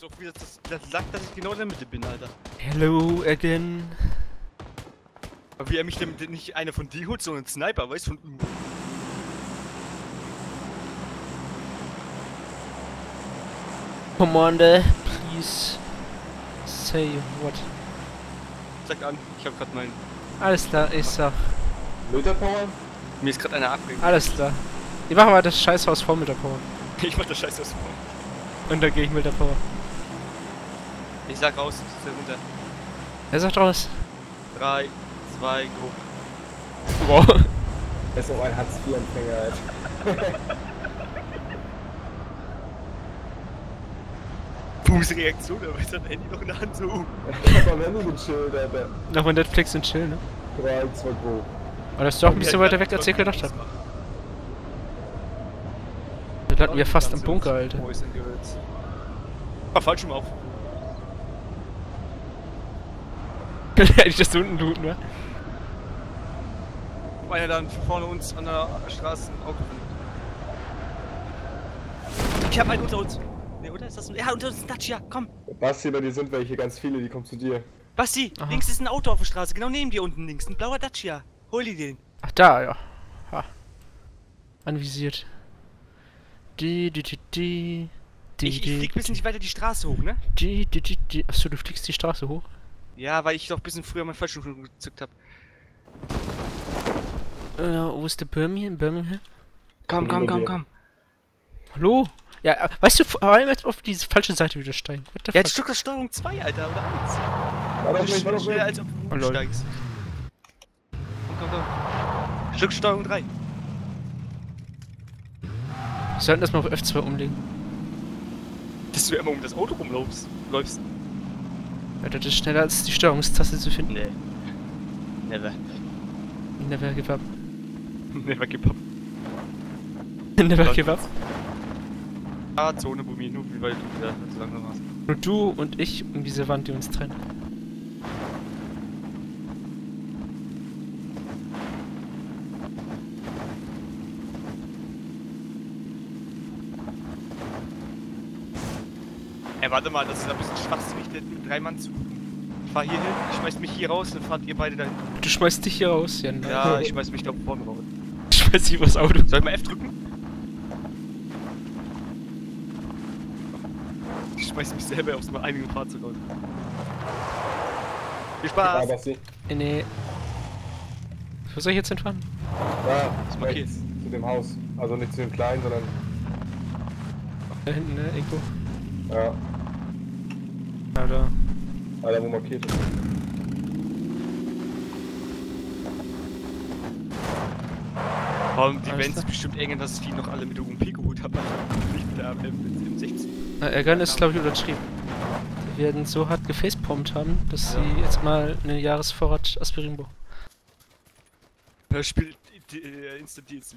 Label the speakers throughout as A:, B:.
A: ist auch wieder das Lack, dass ich genau in der Mitte bin, Alter.
B: Hello again.
A: Aber wie er mich denn nicht einer von dir holt, sondern ein Sniper, weißt du, von irgendwo.
B: Commander, please say what?
A: Sag an, ich hab grad meinen.
B: Alles klar, ich sag.
C: Luther-Power?
A: Mir ist grad einer abgegangen.
B: Alles klar. Ich mach mal das Scheißhaus voll mit der Power.
A: Ich mach das Scheiß aus.
B: Und dann gehe ich mit der Power.
A: Ich sag raus, ich sag runter.
B: Er sagt raus.
A: 3, 2, go.
B: Wow.
C: Er ist auch ein Hartz-IV-Empfänger, Alter.
A: Fußreaktion, aber ist das Handy noch in der Hand so.
C: Ich hab am Handy gechillt, Alter.
B: Nochmal Netflix und chill, ne?
C: 3, 2, go.
B: Aber das ist doch ein bisschen weiter weg, als ich gedacht habe. Wir landen ja fast im Bunker, Alter.
A: Ah, falsch rum auf.
B: Hätte ich das unten looten, ne?
A: Einer dann vorne uns an der Straße ein Auto findet. Ich hab einen unter uns. Ne, oder? Ist das ein... Ja, unter uns ein Dacia, komm!
C: Basti, bei dir sind welche, ganz viele, die kommen zu dir.
A: Basti,
B: Aha.
A: links ist ein Auto auf der Straße, genau neben dir unten links. Ein blauer Dacia. Hol dir den.
B: Ach, da, ja. Ha. Anvisiert. Die.
A: Ich flieg bisschen nicht weiter die Straße hoch, ne?
B: Die. Achso, du fliegst die Straße hoch?
A: Ja, weil ich doch ein bisschen früher mein Fallschirm gezückt hab.
B: Wo ist der Birmingham?
A: Komm.
B: Hallo? Ja, weißt du, vor allem jetzt auf diese falsche Seite wieder steigen. What the
A: Ja, jetzt
B: fuck?
A: Stück das Steuerung 2, Alter, oder 1.
C: War doch nicht, war doch
A: Schneller
C: nicht.
A: als ob
B: Oh,
A: du
B: lol.
A: steigst. Komm. Stück Steuerung 3.
B: Wir sollten das mal auf F2 umlegen.
A: Dass du immer um das Auto rumläufst.
B: Ja, das ist schneller als die Steuerungstaste zu finden.
A: Nee. Never.
B: Never give up.
A: Never give up.
B: Never give up.
A: Ah, Zone, Bumi, nur wie weit du wieder so langsam warst.
B: Nur du und ich um diese Wand, die uns trennt.
A: Ey, warte mal, das ist ein bisschen schwachsinnig, mit 3 Mann zu. Ich fahr hier hin, ich schmeiß mich hier raus, dann fahrt ihr beide dahin.
B: Du schmeißt dich hier raus, Jan.
A: Ja, ich schmeiß mich da vorne raus.
B: Ich schmeiß dich übers Auto.
A: Soll ich mal F drücken? Ich schmeiß mich selber aus meinem eigenen Fahrzeug aus. Viel
C: Ja,
A: Spaß!
C: Basti.
B: Nee. Wo soll ich jetzt hinfahren?
C: Da,
A: markiert.
C: rechts, zu dem Haus. Also nicht zu dem kleinen, sondern...
B: Da hinten, ne? Irgendwo.
C: Ja,
B: Ja, da.
C: Alter, wo markiert ist.
A: Warum die
B: Alles
A: Vents
B: klar.
A: bestimmt eng, dass ich die noch alle mit der UMP geholt habe. Nicht mit der M16.
B: Na, Ergan ist, glaube ich, untertrieben. Wir werden so hart gefacepalmt haben, dass sie jetzt mal einen Jahresvorrat Aspirin brauchen.
A: Er spielt Instant Deals.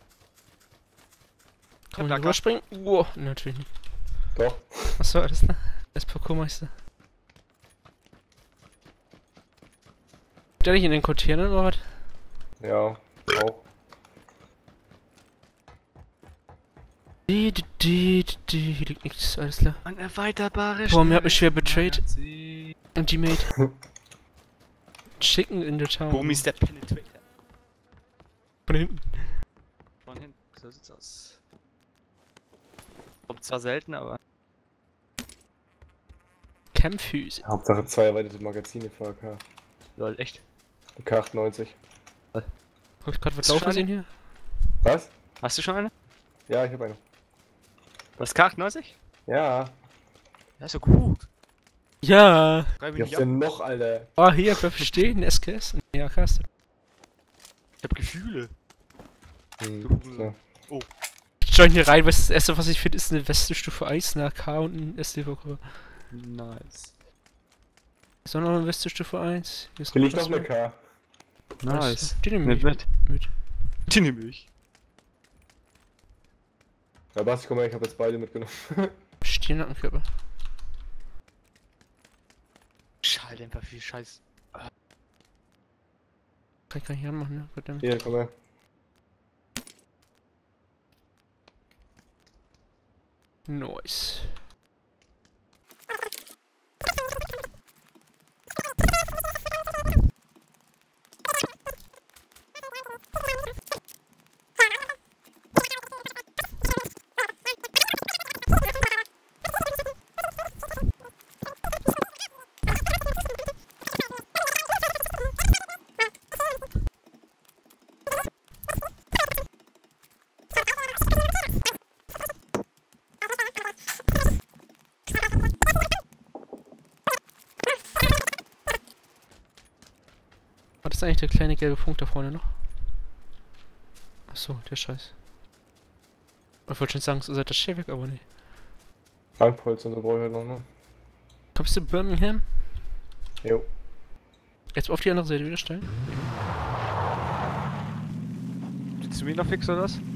B: Kann man hier rüberspringen? Wow, natürlich nicht.
C: Doch.
B: Achso, alles klar. Als Parkourmeister. Der nicht in den Containern oder was?
C: Ja, auch.
B: Hier liegt nichts, alles klar.
A: Ein erweiterbare
B: Boah, mir hat mich schwer betrayed. Und die Mate. Chicken in the town.
A: Boom ist der Penetrator.
B: Von hinten.
A: Von hinten, so sieht's aus. Kommt zwar selten, aber...
B: Campfüße.
C: Hauptsache 2 erweiterte Magazine für AK.
A: Lol, echt?
C: K98.
B: Hab ich grad was
A: Hast du
B: laufen
A: schon
B: sehen hier?
C: Was?
A: Hast du schon eine?
C: Ja, ich hab eine.
A: Was, K98?
C: Ja.
A: Ja, ist so gut.
B: Ja.
A: Schreib
C: Wie
A: mich
C: hast
A: nicht
C: du
A: ab.
C: denn noch, Alter?
B: Oh, hier, bleib stehen, SKS. Ja, krass.
A: Ich hab Gefühle.
C: Klar.
B: Ich join hier rein, weil das erste, was ich finde, ist eine Weste-Stufe 1, eine AK und ein SD-Vocker.
A: Nice.
B: Ist auch noch eine Weste-Stufe 1. Hier ist
C: Will ich
B: was
C: noch eine
B: mehr.
C: K?
A: Nice.
B: Die nehme
A: Mit,
B: ich
A: mit.
B: mit.
A: Die nehme ich.
C: Ja, Basti, komm mal, ich hab jetzt beide mitgenommen.
B: Stirnackenkörper.
A: Schalldämpfer, viel Scheiß.
B: Kann ich gar nicht anmachen, ne? Verdammt.
C: Hier, komm her.
B: Nice. Was ist eigentlich der kleine gelbe Punkt da vorne noch? Achso, der Scheiß. Ich wollte schon sagen, so seid das Schäwig, aber nee.
C: Frankpolz und so brauche ich halt noch, ne?
B: Kommst du Birmingham?
C: Jo.
B: Jetzt auf die andere Seite wieder stellen?
A: Sitzt du mir noch fix oder was?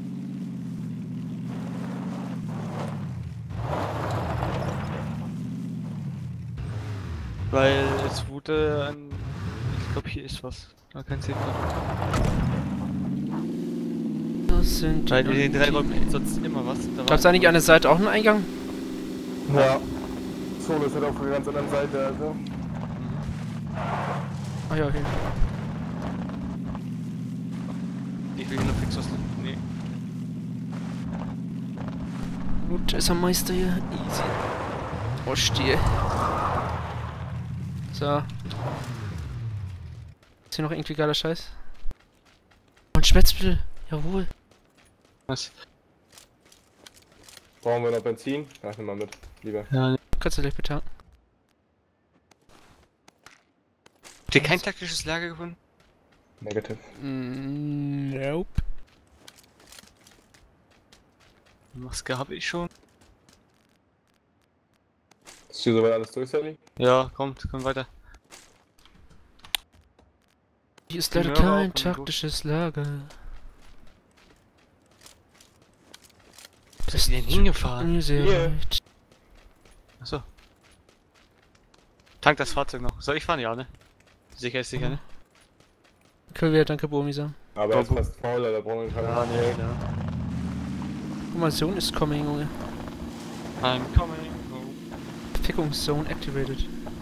A: Weil es wurde ein... Ich glaube hier ist was. Da kein Sinn.
B: Das sind
A: Weil in den 3 Räumen gibt sonst immer was. Da
B: Gab's eigentlich an der Seite auch einen Eingang?
C: Ja. Zone ist halt auf der ganz anderen Seite, also.
B: Ah ja, okay.
A: Ich will hier noch fix was. Nee.
B: Gut, ist am Meister hier. Easy. Oh, Stiel. So. Ist hier noch irgendwie geiler Scheiß? Und Schmetzmittel. Jawohl.
A: Was?
C: Brauchen wir noch Benzin? Ach, nimm mal mit, lieber.
A: Ja, ne.
B: Kannst du gleich betanken.
A: Habt ihr kein taktisches Lager gefunden?
C: Negativ.
B: Nope.
A: Maske habe ich schon.
C: Ist hier soweit alles durch, Sally?
A: Ja, kommt weiter.
B: Hier ist leider
A: Ja,
B: kein
A: auch
B: taktisches Lager.
A: Wo ist denn hingefahren?
B: Sehr
C: Hier.
B: weit.
A: Achso. Tank das Fahrzeug noch. Soll ich fahren? Ja, ne? Sicher ist sicher, ne?
B: Können wir danke Bomi sagen.
C: Aber er ist fast fauler, da brauchen wir keine
A: Ja, nee, ja.
B: Guck mal, Zone ist coming, Junge.
A: I'm coming home.
B: Fickungszone activated.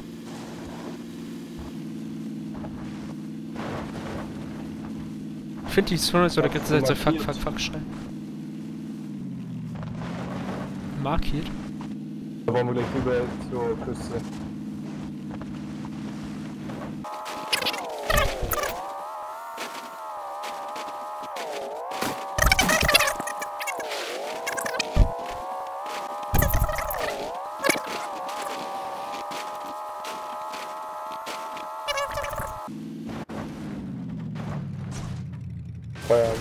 B: Ich finde die Zone so, da gibt es so fuck schreien. Markiert?
C: Da wollen wir gleich rüber zur Küste. Feuer.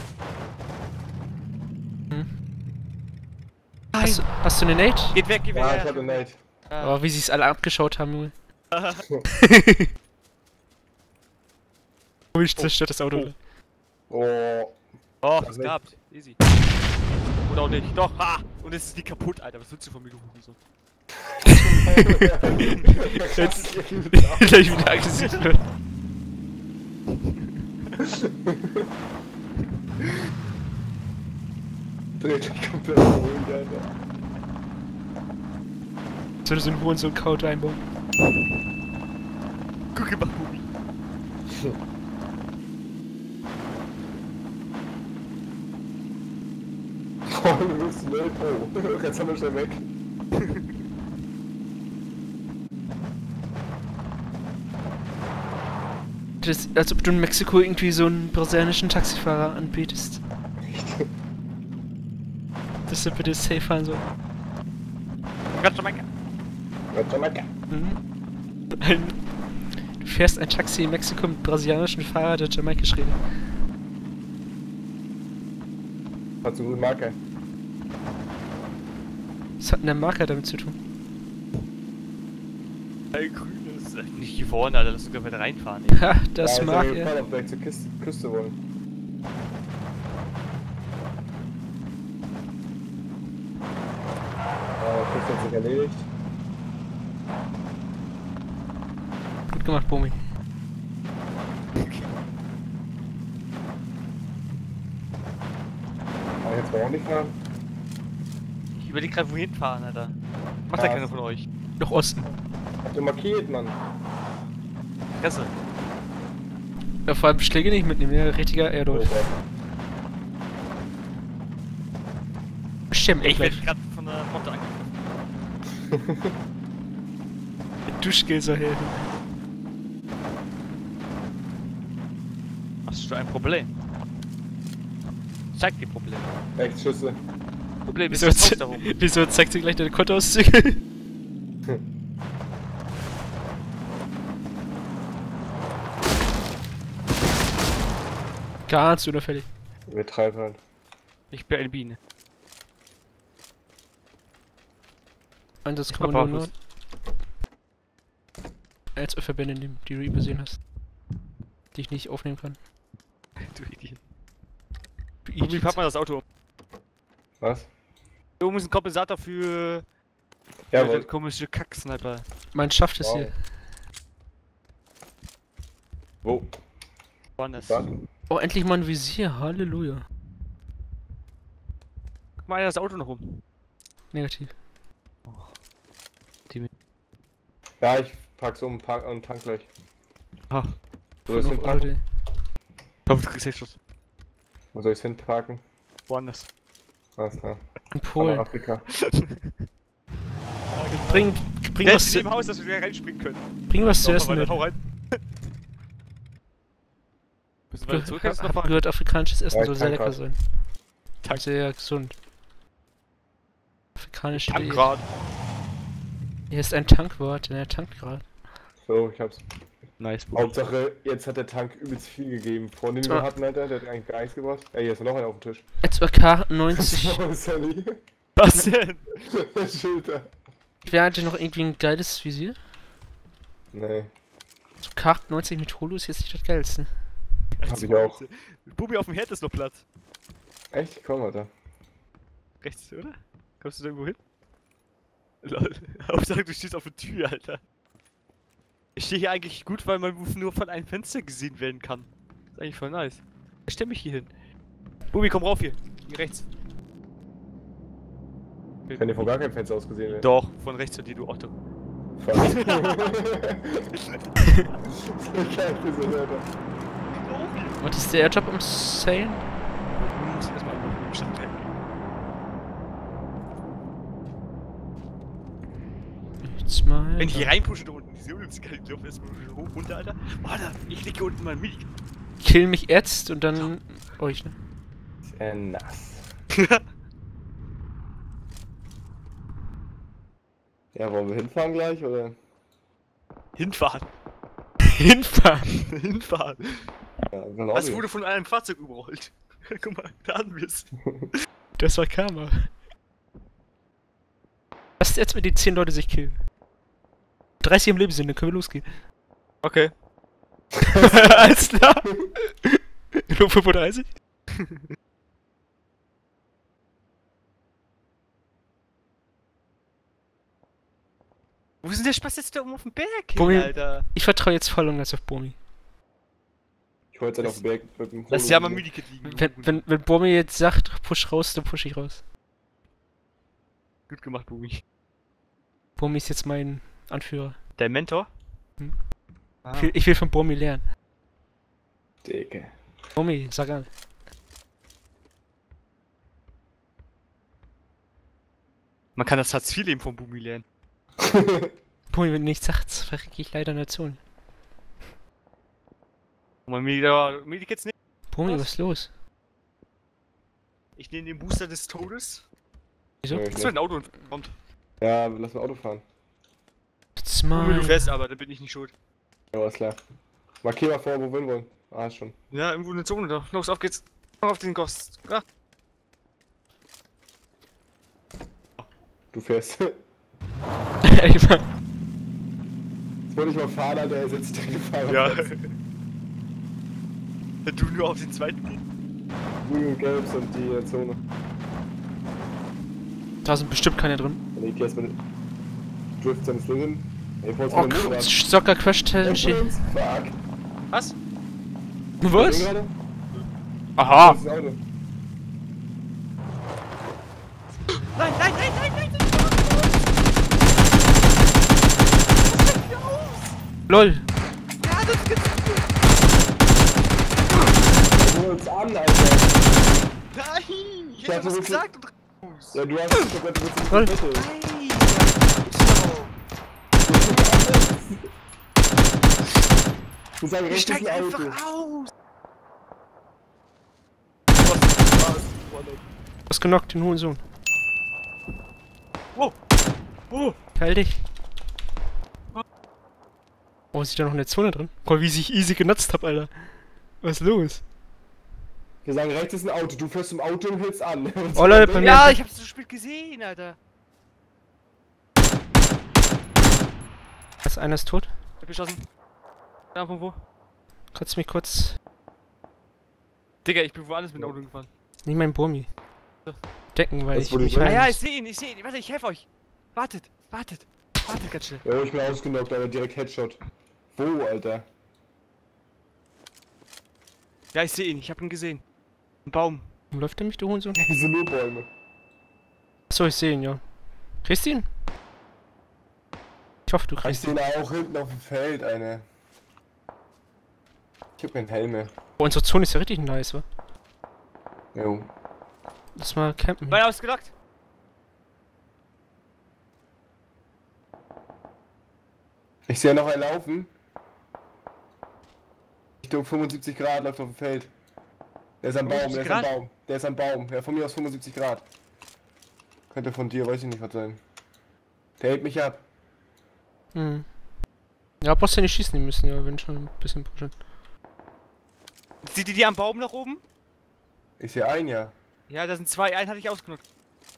B: Hast du eine Nate?
A: Geht weg, geht weg.
C: Ja, ich hab den Nate.
B: Oh, wie sie es alle abgeschaut haben, Junge. Ich zerstört das Auto.
C: Oh.
A: Oh,
C: Das
A: es
C: ist
A: gehabt. Easy. Oder auch nicht. Doch, ha! Und es ist nicht kaputt, Alter. Was willst du von mir, du Hurensohn?
B: Jetzt gleich wieder aggressiv wird.
C: Dreht sich komplett ruhig, Alter.
B: Soll so ein Hurensohn-Couch einbauen?
A: Guck mal, Bubi.
C: Oh, du bist schnell. Oh, jetzt haben wir schon weg.
B: Das ist, als ob du in Mexiko irgendwie so einen brasilianischen Taxifahrer anbietest. Dass er bitte safe fahren soll.
A: Jamaica.
C: Jamaica.
B: Du fährst ein Taxi in Mexiko mit brasilianischen Fahrer, der Jamaikisch redet.
C: Hat so eine gute Marke.
B: Was hat denn der Marker damit zu tun?
A: Hey, grünes. Nicht geworden, Alter. Lass uns weiter reinfahren, ey.
B: Ha, das
C: ja,
B: mag
C: er.
B: er.
C: Ob wir zur Küste wollen. Küste hat sich erledigt.
B: Gut gemacht, Bomi.
C: Aber jetzt wollen wir auch nicht fahren.
A: Ich überleg grad, wohin fahren, Alter. Macht ja keiner von euch.
B: Nach Osten.
C: Habt ihr markiert, Mann?
A: Fresse.
B: Ja, vor allem Schläge nicht mitnehmen, ja, richtiger
C: Oh,
B: Erdolf.
C: Gott.
B: Stimmt,
A: Ich
B: gleich.
A: werde gerade von der Motte angegriffen.
B: Mit Duschgel so helfen.
A: Hast du ein Problem? Zeig dir Problem.
C: Echt Schüsse.
A: Problem ist
B: Wieso,
A: das da oben.
B: wieso zeigt sie gleich deine Kontoauszüge? Ganz unauffällig.
C: Wir treiben halt.
A: Ich bin eine Biene.
B: Einsatzkommando Nord. Als Verbände, die du übersehen hast. Die ich nicht aufnehmen kann.
A: Du Idiot.
B: Du
A: Wie
B: Idiot.
A: packt man das Auto um?
C: Was?
A: Hier oben ist ein Kompensator für...
C: Ja,
A: der
C: aber...
A: komische Kack-Sniper.
B: Mein schafft es
C: Wow.
B: hier.
C: Wo?
A: Woanders.
C: Was?
B: Oh, endlich mal ein Visier. Halleluja.
A: Guck mal, das Auto noch um.
B: Negativ.
C: Ja, ich pack's um und tank gleich.
A: Ah.
C: Wo soll ich's
B: Von
C: hinpacken?
B: Auto.
A: Ich hoffe, du kriegst Heckschuss.
C: Wo soll ich's hinpacken?
A: Woanders.
C: Alles klar.
B: In
C: Von
B: Polen.
C: Afrika.
B: Bring
A: Der
B: was
A: ist in
B: zu,
A: dem Haus, dass wir wieder reinspringen können.
B: bring was zu
A: Lauf
B: essen
A: mal
B: mit.
A: weiter, hau rein. Müssen wir zurück jetzt noch
B: Hab
A: fahren?
B: gehört, afrikanisches Essen
C: Ja,
B: soll sehr
C: Tank
B: lecker
C: grad.
B: sein.
A: Tank.
B: Sehr gesund. Afrikanische Diät.
A: Tankrad.
B: Hier ist ein Tankwart, der tankt gerade.
C: So, ich hab's.
A: Nice,
C: Hauptsache, jetzt hat der Tank übelst viel gegeben. Vorhin, den wir hatten, Alter, der hat eigentlich gar nichts gebracht. Ey, hier ist noch einer auf dem Tisch.
B: SOK 90.
C: Oh, Sally.
A: Was denn?
C: Der Schilder.
B: Wer hatte noch irgendwie ein geiles Visier?
C: Nee,
B: So Kart 90 mit Holo ist jetzt nicht das geilste.
C: hab ich auch.
A: Bubi, auf dem Herd ist noch Platz.
C: Echt? Komm, Alter.
A: Rechts, oder? Kommst du da irgendwo hin? Lol. Hauptsache, du stehst auf der Tür, Alter. Ich stehe hier eigentlich gut, weil mein Move nur von einem Fenster gesehen werden kann. Ist eigentlich voll nice. Ich stell mich hier hin. Bubi, komm rauf hier. Hier rechts.
C: Kann dir von gar keinem Fenster aus gesehen werden.
A: Doch, von rechts von dir, du Otto.
C: Fuck. So geil für so Leute.
B: Was ist der Airjob am Sale?
A: Du musst erstmal im Stand rennen.
B: Jetzt mal.
A: Wenn ich hier reinpushe da unten, diese Unglücksgeil, ich laufe erstmal hoch, runter, Alter. Warte, ich leg hier unten mal ein Mini.
B: Kill mich jetzt und dann euch, ne?
C: Ist nass. Ja, wollen wir hinfahren gleich, oder?
A: Hinfahren.
B: Hinfahren.
A: Hinfahren.
C: Ja, genau.
A: Was wurde von einem Fahrzeug überrollt? Guck mal, da haben wir's.
B: Das war Karma. Lasst jetzt mit die 10 Leute sich killen. 30 im Leben sind, dann können wir losgehen.
A: Okay.
B: Alles klar. Nur 35?
A: Wo ist denn der Spaß jetzt da oben auf dem Berg hin,
B: Bumi.
A: Alter?
B: Ich vertraue jetzt voll und ganz auf Bomi.
C: Ich wollte jetzt auf den Berg mit dem
A: Lass ja mal Medikit liegen.
B: Wenn Bomi jetzt sagt, push raus, dann push ich raus.
A: Gut gemacht, Bumi.
B: Bomi ist jetzt mein Anführer.
A: Dein Mentor?
B: Hm.
A: Ah.
B: Ich will von Bomi lernen.
C: Dicke.
B: Bomi, sag an.
A: Man kann das Hartz-IV-Leben von Bumi lernen.
B: Bomi, wenn du nichts sagst, verrecke ich leider in der Zone.
A: Und man Medikits nehmen.
B: Bomi,
A: Was?
B: was ist los?
A: Ich nehme den Booster des Todes.
B: Wieso?
C: Ja,
A: Das wird ein Auto kommt.
C: Ja, lass mal Auto fahren.
B: Jetzt
A: Bumi,
B: mal.
A: du fährst aber, da bin ich nicht schuld.
C: Ja, alles klar. Markier mal vor, wo wir hin wollen. Ah, ist schon.
A: Ja, irgendwo eine Zone da. Los, auf geht's. Auf den Ghost. Ah.
C: Du fährst.
B: Ich war-
C: Jetzt wollte ich mal fahren, Alter, er sitzt direkt im Fahrer.
A: Ja. Wenn du nur auf den zweiten gehst.
C: Grün und Gelb sind die Zone.
B: Da sind bestimmt keine drin.
C: Und ich geh erstmal mit Drift seines Lungen. Ey, wolltest
B: Oh,
C: du mit dem Motorrad?
B: Stocker Crash Challenge.
C: Fuck.
A: Was?
B: Was?
C: Gerade?
B: Aha!
C: Das ist ein Auto.
A: Nein, nein, nein, nein, nein!
B: LOL!
A: Ja, das gibt's.
C: Du holst an, Alter.
A: Nein! Ich
C: Ja,
A: hab
C: du
A: was
C: willst-
A: gesagt und raus!
C: Ja, du hast es komplett mit dem
B: Voll.
C: Mittel.
A: Nein!
C: Du sagst
A: Ich
C: rechts ist
A: steig
C: ein Auto.
A: einfach aus!
B: Was genockt, den hohen Sohn.
A: Wow! Oh!
B: Teil dich. Oh, ist da noch eine Zone drin? Guck mal, wie ich easy genutzt hab, Alter. Was ist los?
C: Wir sagen, rechts ist ein Auto, du fährst zum Auto und hältst an. Und
B: Oh, Leute, bei mir.
A: Ja, ich hab's so spät gesehen, Alter.
B: Einer ist tot.
A: Ich hab geschossen. Ja, von wo?
B: Kannst du mich kurz.
A: Digga, ich bin woanders mit dem Auto gefahren.
B: Nicht mein Burmi. Decken, weil
C: Das
B: ich
C: wurde
B: mich
C: ich
A: Ah ja,
B: rein.
A: ich sehe ihn, ich sehe ihn. Warte, ich helfe euch. Wartet, wartet. Wartet ganz schnell.
C: Ja, ich bin ausgenockt, aber direkt Headshot. Wo, Alter?
A: Ja, ich sehe ihn, ich hab ihn gesehen. Ein Baum.
B: Warum läuft der mich, du Hurensohn?
C: Hier sind nur Bäume.
B: Achso, ich sehe ihn, ja. Kriegst du ihn? Ich hoffe, du
C: Ich
B: kriegst ihn.
C: sehe ihn auch hinten auf dem Feld, eine. Ich hab keinen Helm mehr.
B: Oh, unsere Zone ist ja richtig nice, wa?
C: Jo.
B: Lass mal campen.
A: Beide ausgelockt.
C: Ich sehe noch einen laufen. Richtung 75 Grad läuft auf dem Feld. Der ist am Baum, der ist am
A: 75
C: Baum. Der ist am Baum. Ja, von mir aus 75 Grad. Könnte von dir, weiß ich nicht was sein. Der hält mich ab.
B: Hm. Ja, brauchst ja nicht schießen müssen, ja, wenn schon ein bisschen pushen.
A: Seht ihr die am Baum nach oben?
C: Ich sehe einen, ja.
A: Ja, da sind zwei. Einen hatte ich ausgenockt.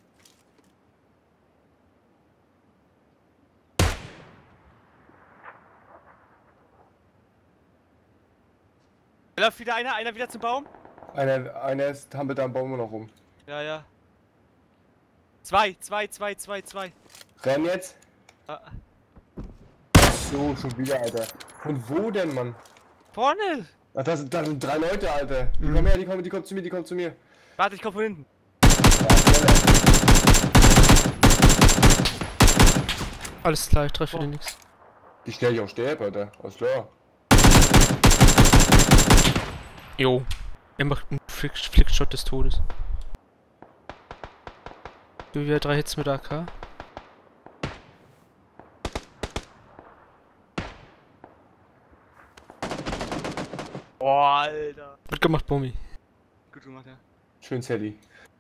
A: Da läuft wieder einer wieder zum Baum.
C: Einer ist, hampelt da am Baum immer noch rum.
A: Ja, ja. Zwei.
C: Renn jetzt.
A: Ah,
C: So, schon wieder, Alter. Von wo denn, Mann?
A: vorne!
C: Ach, das sind 3 Leute, Alter. Die kommen her, die kommen zu mir, die kommen zu mir.
A: Warte, ich komm von hinten.
C: Ja, schneller.
B: Alles klar, ich treffe dir nichts.
C: Wie schnell ich auch sterbe, Alter. Alles klar.
B: Jo. Er macht einen Flickshot des Todes. Du wieder 3 Hits mit AK.
A: Boah, Alter.
B: Gut gemacht, Bummi.
A: Gut gemacht, ja.
C: Schön, Sally.